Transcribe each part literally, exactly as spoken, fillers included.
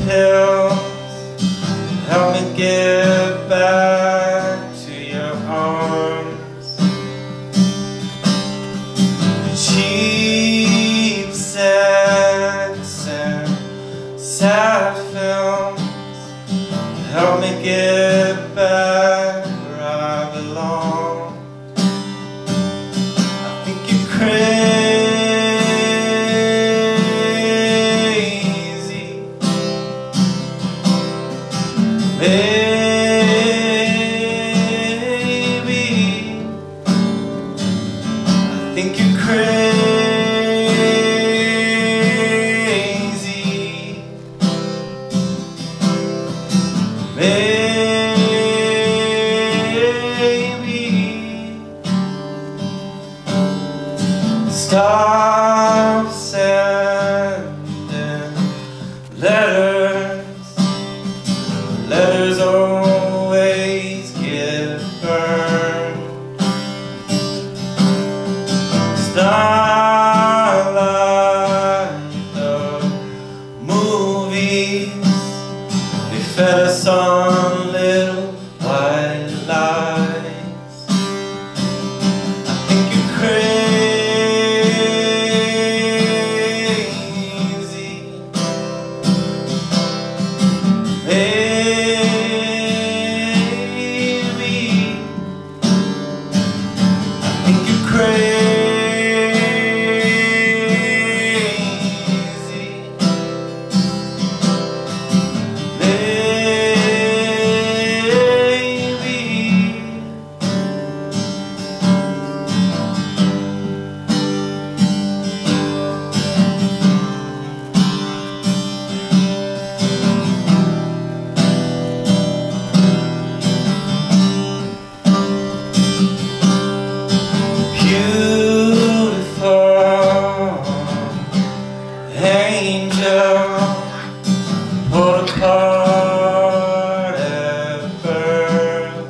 pills, help me get back to your arms. Cheap sex and sad films, help me get back where I belong. I think you're crazy, baby. I think you're crazy, baby. Stop sending letters. Letters always get burned. Starlight, the movies, they fed us on little white lies. I think you're crazy, baby. I think you're crazy, baby. Beautiful angel, pulled apart at birth,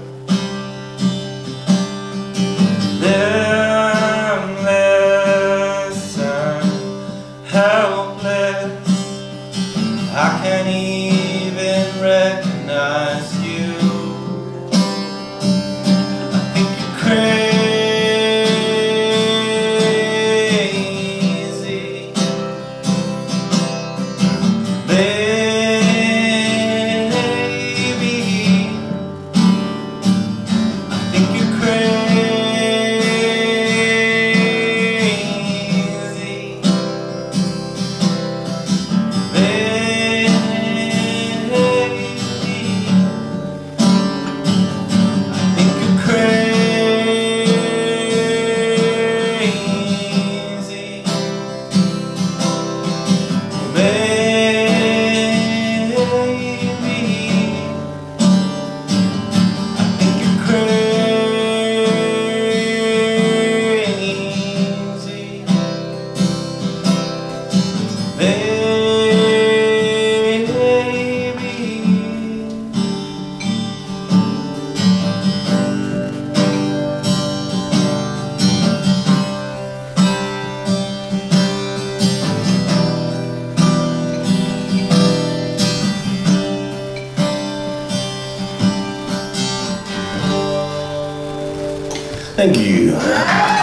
limbless and helpless. I can't even recognize you. I think you're crazy, baby. I think you're crazy, baby. I think you're crazy, baby. I think you're crazy, baby. Thank you.